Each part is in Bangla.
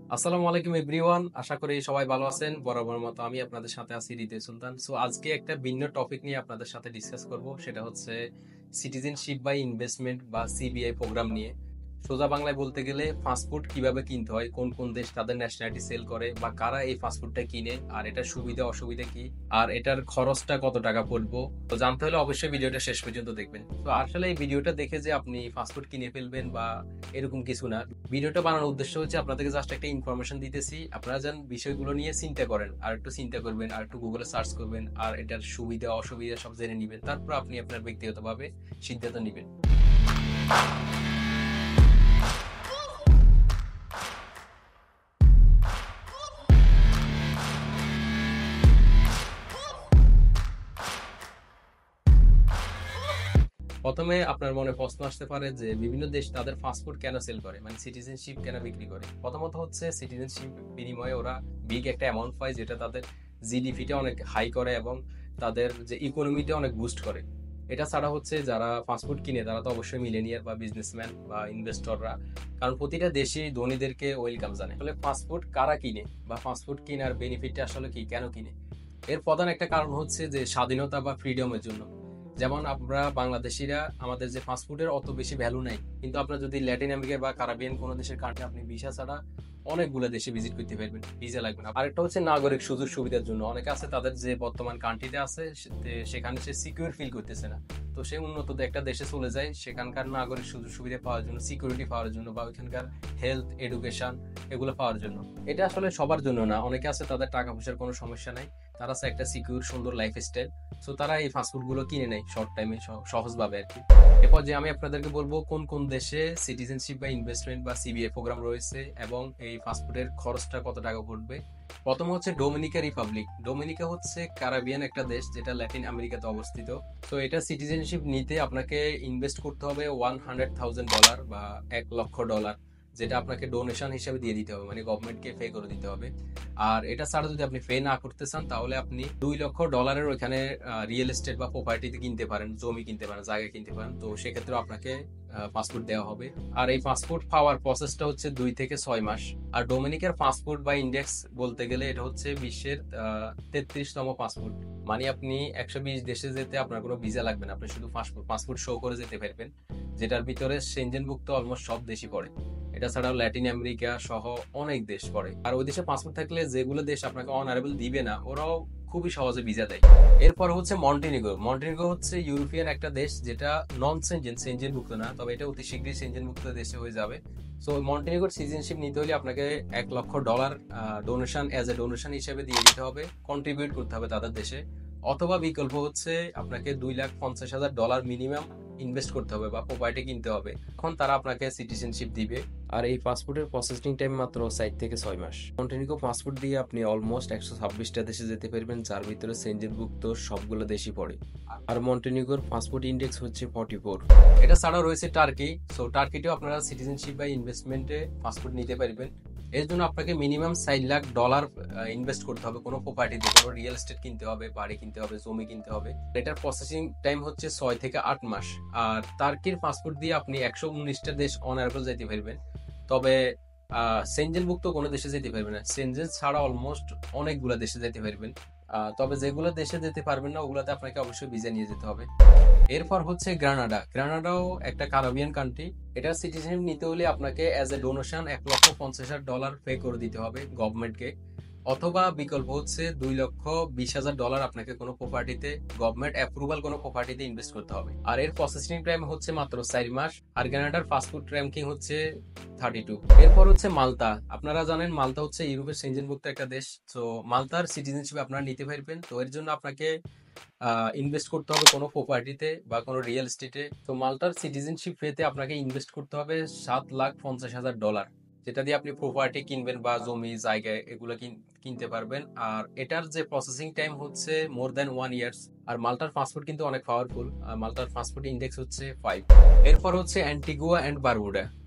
আসসালামু আলাইকুম এভরিওয়ান, আশা করি সবাই ভালো আছেন। বরাবর মতো আমি আপনাদের সাথে আছি হৃদয় সুলতান। সো আজকে একটা ভিন্ন টপিক নিয়ে আপনাদের সাথে ডিসকাস করব, সেটা হচ্ছে সিটিজেনশিপ বাই ইনভেস্টমেন্ট বা সিবিআই প্রোগ্রাম নিয়ে। সোজা বাংলায় বলতে গেলে ফাস্টফুড কিভাবে কিনতে হয়, কোন কোন দেশ তাদের ন্যাশনালিটি সেল করে বা কারা এই ফাস্টফুডটা কিনে, আর এটার সুবিধা অসুবিধা কি, আর এটার খরচটা কত টাকা পড়বো। তো জানতে হলে অবশ্যই ভিডিওটা শেষ পর্যন্ত দেখবেন। তো আসলে এই ভিডিওটা দেখে যে আপনি ফাস্টফুড কিনে ফেলবেন বা এরকম কিছু না। ভিডিওটা বানানোর উদ্দেশ্য হচ্ছে আপনাদেরকে জাস্ট একটা ইনফরমেশন দিতেছি, আপনারা যেন বিষয়গুলো নিয়ে চিন্তা করেন, আর একটু চিন্তা করবেন, আর একটু গুগলে সার্চ করবেন, আর এটার সুবিধা অসুবিধা সব জেনে নিবেন, তারপর আপনি আপনার ব্যক্তিগতভাবে সিদ্ধান্ত নিবেন। প্রথমে আপনার মনে প্রশ্ন আসতে পারে যে বিভিন্ন দেশ তাদের ফাস্টফুড কেন সেল করে, মানে সিটিজেনশিপ কেন বিক্রি করে। প্রথমত হচ্ছে সিটিজেনশিপ বিনিময়ে ওরা বিগ একটা অ্যামাউন্ট পায়, যেটা তাদের জিডিপিটা অনেক হাই করে এবং তাদের যে ইকোনমিটা অনেক বুস্ট করে। এটা ছাড়া হচ্ছে যারা ফাস্টফুড কিনে তারা তো অবশ্যই মিলেনিয়ার বা বিজনেসম্যান বা ইনভেস্টররা, কারণ প্রতিটা দেশই ধনীদেরকে ওয়েলকাম জানে। আসলে ফাস্টফুড কারা কিনে বা ফাস্টফুড কেনার বেনিফিটটা আসলে কি, কেন কিনে? এর প্রধান একটা কারণ হচ্ছে যে স্বাধীনতা বা ফ্রিডমের জন্য। যেমন আমরা বাংলাদেশিরা, আমাদের যে ফাস্টফুডের অত বেশি ভ্যালু নাই, কিন্তু আপনার যদি ল্যাটিন আমেরিকা বা কারাবিয়ান কোনো দেশের কান্ট্রি, আপনি ভিসা ছাড়া অনেকগুলো দেশে ভিজিট করতে পারবেন, ভিসা লাগবে না। আরেকটা হচ্ছে নাগরিক সুযোগ সুবিধার জন্য। অনেকে আছে তাদের যে বর্তমান কান্ট্রিতে আছে সেখানে সে সিকিউর ফিল করতেছে না, তো সে উন্নত একটা দেশে চলে যায় সেখানকার নাগরিক সুযোগ সুবিধা পাওয়ার জন্য, সিকিউরিটি পাওয়ার জন্য, বা ওইখানকার হেলথ এডুকেশন এগুলো পাওয়ার জন্য। এটা আসলে সবার জন্য না, অনেকে আছে তাদের টাকা পয়সার কোনো সমস্যা নাই, তারা আছে একটা সিকিউর সুন্দর লাইফ স্টাইল, সো তারা এই ফাস্টফুড গুলো কিনে নেয় শর্ট টাইমে, সহজভাবে আর কি। এরপর যে আমি আপনাদেরকে বলবো কোন কোন দেশে সিটিজেনশিপ বা ইনভেস্টমেন্ট বা সিবিএ প্রোগ্রাম রয়েছে এবং এই ফাস্টফুডের খরচটা কত টাকা পড়বে। প্রথম হচ্ছে ডোমিনিকা রিপাবলিক। ডোমিনিকা হচ্ছে কারাবিয়ান একটা দেশ, যেটা ল্যাটিন আমেরিকাতে অবস্থিত। তো এটা সিটিজেনশিপ নিতে আপনাকে ইনভেস্ট করতে হবে $100,000 বা $1,00,000, যেটা আপনাকে ডোনেশন হিসেবে দিয়ে দিতে হবে, মানে গভর্নমেন্টকে পে করে দিতে হবে। আর এটা ছাড়া যদি আপনি পে না করতে চান, তাহলে আপনি $2,00,000 ওইখানে রিয়েল এস্টেট বা প্রপার্টিতে কিনতে পারেন, জমি কিনতে পারেন, জায়গা কিনতে পারেন। তো সেক্ষেত্রে আপনাকে পাসপোর্ট দেওয়া হবে। আর এই পাসপোর্ট পাওয়ার প্রসেসটা হচ্ছে 2 থেকে 6 মাস। আর ডোমিনিকার পাসপোর্ট বা ইন্ডেক্স বলতে গেলে এটা হচ্ছে বিশ্বের 33তম পাসপোর্ট। মানে আপনি 120 দেশে যেতে আপনার কোনো ভিসা লাগবে না, আপনি শুধু পাসপোর্ট পাসপোর্ট শো করে যেতে পারবেন, যেটার ভিতরে সেনজেনভুক্ত অলমোস্ট সব দেশই পড়ে। এটা ছাড়াও ল্যাটিন আমেরিকা সহ অনেক দেশ পড়ে। আর ওই দেশে পাসপোর্ট থাকলে যেগুলো দেশ আপনাকে অনারেবল দিবে না, ওরাও খুবই সহজে ভিসা দেয়। এরপর হচ্ছে মন্টিনিগো। মন্টিনিগো হচ্ছে ইউরোপিয়ান একটা দেশ, যেটা নন সেনজেন, সেনজেনভুক্ত না, তবে এটা অতি শীঘ্রই সেনজেনভুক্ত দেশে হয়ে যাবে। সো মন্টিনিগোর সিটিজেনশিপ নিতে হলে আপনাকে $1,00,000 ডোনেশন, এজ এ ডোনেশন হিসেবে দিয়ে দিতে হবে, কন্ট্রিবিউট করতে হবে তাদের দেশে। অথবা বিকল্প হচ্ছে আপনাকে $2,50,000 মিনিমাম ইনভেস্ট করতে হবে বা প্রপার্টি কিনতে হবে, এখন তারা আপনাকে সিটিজেনশিপ দিবে। আর এই পাসপোর্টের প্রসেসিং টাইম মাত্র 4 থেকে 6 মাস। মন্টেনিগো পাসপোর্ট দিয়ে আপনি অলমোস্ট 126টা দেশে যেতে পারবেন, যার ভিতরে সেনজেনভুক্ত সবগুলো দেশই পড়ে। আর মন্টেনিগোর পাসপোর্ট ইন্ডেক্স হচ্ছে 44। এটা ছাড়াও রয়েছে টার্কি। সো টার্কিতেও আপনারা সিটিজেনশিপ বা ইনভেস্টমেন্টে পাসপোর্ট নিতে পারবেন। এর জন্য আপনাকে মিনিমাম $4 লাখ ইনভেস্ট করতে হবে, কোনো প্রপার্টিতে, কোনো রিয়েল এস্টেট কিনতে হবে, বাড়ি কিনতে হবে, জমি কিনতে হবে। এটার প্রসেসিং টাইম হচ্ছে 6 থেকে 8 মাস। আর টার্কির পাসপোর্ট দিয়ে আপনি 119টা দেশ অনারেবল যেতে পারবেন। তবে সেনজেনভুক্ত কোনো দেশে যেতে পারবেন না, সেনজেন ছাড়া অলমোস্ট অনেকগুলা দেশে যেতে পারবেন। তবে যেগুলো দেশে যেতে পারবেন না, ওগুলাতে আপনাকে অবশ্যই ভিসা নিয়ে যেতে হবে। এরপর হচ্ছে গ্রানাডা। গ্রানাডাও একটা কারাবিয়ান কান্ট্রি। এটা সিটিজেনশিপ নিতে হলে আপনাকে এজ এ ডোনেশন $1,50,000 পে করে দিতে হবে গভর্নমেন্টকে। অথবা বিকল্প হচ্ছে $2,20,000 আপনাকে কোনো প্রপার্টিতে, গভর্নমেন্ট অ্যাপ্রুভাল কোনো প্রপার্টিতে ইনভেস্ট করতে হবে। আর এর প্রসেসিং টাইম হচ্ছে মাত্র 4 মাস। আর কানাডার পাসপোর্ট র্যাঙ্কিং হচ্ছে 32। এরপর হচ্ছে মালতা। আপনারা জানেন মালতা হচ্ছে ইউরোপের সেনজেনভুক্ত একটা দেশ। তো মালতার সিটিজেনশিপ আপনারা নিতে পারবেন। তো এর জন্য আপনাকে ইনভেস্ট করতে হবে কোনো প্রপার্টিতে বা কোনো রিয়েল এস্টেটে। তো মাল্টার সিটিজেনশিপ পেতে আপনাকে ইনভেস্ট করতে হবে $7,50,000, যেটা দিয়ে আপনি প্রপার্টি কিনবেন বা জমি জায়গায় এগুলো কিনতে পারবেন। আর এটার যে প্রসেসিং টাইম হচ্ছে মোর দ্যান 1 ইয়ার্স। আর মাল্টার পাসপোর্ট কিন্তু অনেক পাওয়ারফুল, আর মাল্টার পাসপোর্ট ইন্ডেক্স হচ্ছে 5। এরপর হচ্ছে অ্যান্টিগুয়া অ্যান্ড বারমুডা।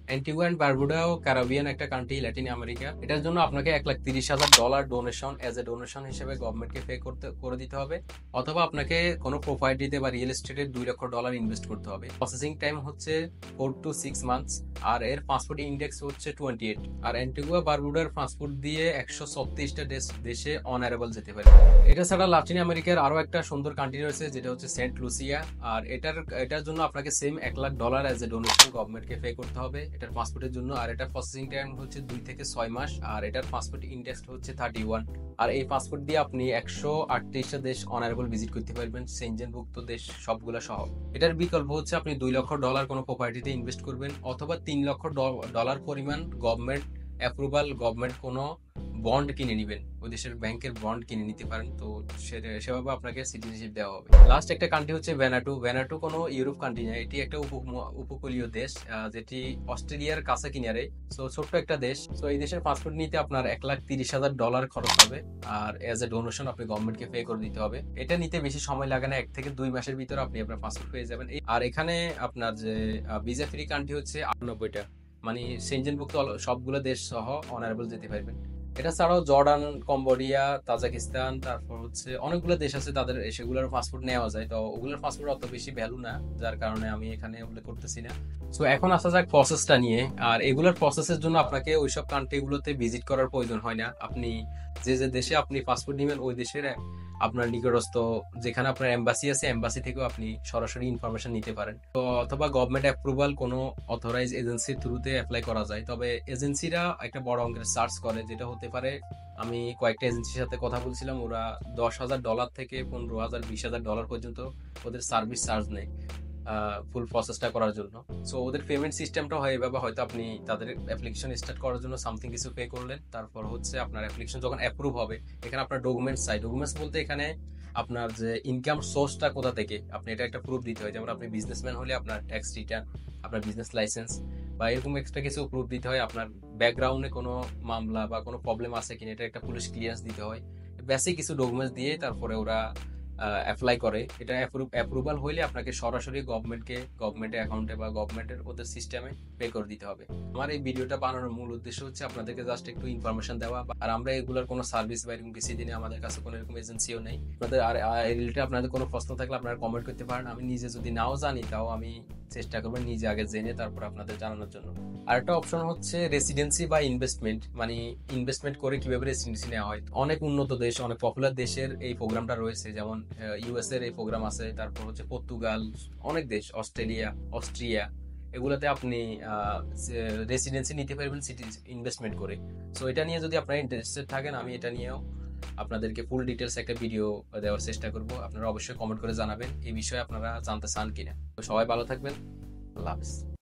অ্যান্টিগুয়া অ্যান্ড বারবুডাও ক্যারিবিয়ান একটা কান্ট্রি, ল্যাটিন আমেরিকা। এটার জন্য আপনাকে $1,30,000 ডোনেশন এজ এ ডোনেশন হিসেবে গভর্নমেন্টকে পে করে দিতে হবে, অথবা আপনাকে কোনো প্রপার্টিতে বা রিয়েল এস্টেটে $2 লাখ ইনভেস্ট করতে হবে। প্রসেসিং টাইম হচ্ছে 4 to 6 মান্থস, আর এর পাসপোর্ট ইন্ডেক্স হচ্ছে 28। আর অ্যান্টিগুয়া বারবুডার পাসপোর্ট দিয়ে 136টা দেশে অনারেবল যেতে পারে। এটা ছাড়া লাতিন আমেরিকার আরো একটা সুন্দর কান্ট্রি রয়েছে, যেটা হচ্ছে সেন্ট লুসিয়া। আর এটার জন্য আপনাকে same $1 lakh as a donation গভর্নমেন্টকে পে করতে হবে এটার পাসপোর্টের জন্য। আর এটার প্রসেসিং টাইম হচ্ছে 2 থেকে 6 মাস, আর এটার পাসপোর্ট ইন্ডেক্স হচ্ছে 31। আর এই পাসপোর্ট দিয়ে আপনি 138টা দেশ অনারেবল ভিজিট করতে পারবেন, সেনজেনভুক্ত দেশ সবগুলা সহ। এটার বিকল্প হচ্ছে আপনি $2 লক্ষ কোনো প্রপার্টিতে ইনভেস্ট করবেন, অথবা $3 লক্ষ পরিমাণ গভর্নমেন্ট অ্যাপ্রুভাল, গভর্নমেন্ট কোনো বন্ড কিনে নিবেন, ওই দেশের ব্যাংকের বন্ড কিনে নিতে পারেন। তো সেভাবে আপনাকে সিটিজেনশিপ দেওয়া হবে। লাস্ট একটা কান্ট্রি হচ্ছে ভ্যানাটু। ভ্যানাটু কোনো ইউরোপ কান্ট্রি না, এটি একটা উপকূলীয় দেশ, যেটি অস্ট্রেলিয়ার কাছে কিনারে। সো ছোট্ট একটা দেশ। তো এই দেশের পাসপোর্ট নিতে আপনার $1,30,000 খরচ হবে, আর এজ এ ডোনেশন আপনি গভর্নমেন্টকে পে করে দিতে হবে। এটা নিতে বেশি সময় লাগে না, 1 থেকে 2 মাসের ভিতরে আপনি আপনার পাসপোর্ট পেয়ে যাবেন। আর এখানে আপনার যে ভিসা ফ্রি কান্ট্রি হচ্ছে 98টা, মানে সেনজেনভুক্ত সবগুলো দেশ সহ অনারেবল যেতে পারবেন। এটা ছাড়াও জর্ডান, কম্বোডিয়া, তাজাকিস্তান, তারপর হচ্ছে অনেকগুলো দেশ আছে, তাদের সেগুলোর পাসপোর্ট নেওয়া যায়। তো ওগুলোর পাসপোর্ট অত বেশি ভ্যালু না, যার কারণে আমি এখানে উল্লেখ করতেছি না। সো এখন আসা যাক প্রসেসটা নিয়ে। আর এগুলোর প্রসেসের জন্য আপনাকে ওইসব কান্ট্রিগুলোতে ভিজিট করার প্রয়োজন হয় না। আপনি যে যে দেশে আপনি পাসপোর্ট নেবেন ওই দেশের আপনার নিকটস্থ যেখানে আপনার এম্বাসি আছে, এম্বাসি থেকেও আপনি সরাসরি ইনফরমেশন নিতে পারেন। তো অথবা গভর্নমেন্ট অ্যাপ্রুভাল কোনো অথরাইজ এজেন্সির থ্রুতে অ্যাপ্লাই করা যায়। তবে এজেন্সিরা একটা বড় অঙ্কের চার্জ করে, যেটা হতে পারে, আমি কয়েকটা এজেন্সির সাথে কথা বলছিলাম, ওরা $10,000 থেকে $15,000 $20,000 পর্যন্ত ওদের সার্ভিস চার্জ নেয় ফুল প্রসেসটা করার জন্য। সো ওদের পেমেন্ট সিস্টেমটা হয় এভাবে, হয়তো আপনি তাদের অ্যাপ্লিকেশন স্টার্ট করার জন্য সামথিং কিছু পে করলেন, তারপর হচ্ছে আপনার অ্যাপ্লিকেশন যখন অ্যাপ্রুভ হবে, এখানে আপনার ডকুমেন্টস চাই। ডকুমেন্টস বলতে এখানে আপনার যে ইনকাম সোর্সটা কোথা থেকে, আপনি এটা একটা প্রুফ দিতে হয়। যেমন আপনি বিজনেসম্যান হলে আপনার ট্যাক্স রিটার্ন, আপনার বিজনেস লাইসেন্স বা এরকম এক্সট্রা কিছু প্রুফ দিতে হয়। আপনার ব্যাকগ্রাউন্ডে কোনো মামলা বা কোনো প্রবলেম আছে কিনা, এটা একটা পুলিশ ক্লিয়ারেন্স দিতে হয়। বেসিক কিছু ডকুমেন্টস দিয়ে তারপরে ওরা অ্যাপ্লাই করে। এটা অ্যাপ্রুভাল হইলে আপনাকে সরাসরি গভর্নমেন্টের অ্যাকাউন্টে বা গভর্নমেন্টের ওদের সিস্টেমে পে করে দিতে হবে। আমার এই ভিডিওটা বানানোর মূল উদ্দেশ্য হচ্ছে আপনাদেরকে জাস্ট একটু ইনফরমেশন দেওয়া। আর আমরা এগুলোর কোনো সার্ভিস বা এরকম কিছু দিনে আমাদের কাছে কোনো এরকম এজেন্সিও নেই। আপনাদের আর রিলেটেড আপনাদের কোনো প্রশ্ন থাকলে আপনারা কমেন্ট করতে পারেন। আমি নিজে যদি নাও জানি তাও আমি চেষ্টা করবো নিজে আগে জেনে তারপর আপনাদের জানানোর জন্য। আরেকটা অপশন হচ্ছে রেসিডেন্সি বা ইনভেস্টমেন্ট, মানে ইনভেস্টমেন্ট করে কিভাবে রেসিডেন্সি নেওয়া হয়। অনেক উন্নত দেশ, অনেক পপুলার দেশের এই প্রোগ্রামটা রয়েছে, যেমন ইউএস এর এই প্রোগ্রাম আছে, তারপর হচ্ছে পর্তুগাল, অনেক দেশ, অস্ট্রেলিয়া, অস্ট্রিয়া, এগুলোতে আপনি রেসিডেন্সি নিতে পারবেন সিটি ইনভেস্টমেন্ট করে। সো এটা নিয়ে যদি আপনারা ইন্টারেস্টেড থাকেন, আমি এটা নিয়েও আপনাদেরকে ফুল ডিটেলস একটা ভিডিও দেওয়ার চেষ্টা করব। আপনারা অবশ্যই কমেন্ট করে জানাবেন এই বিষয়ে আপনারা জানতে চান কিনা। তো সবাই ভালো থাকবেন, আল্লাহ হাফেজ।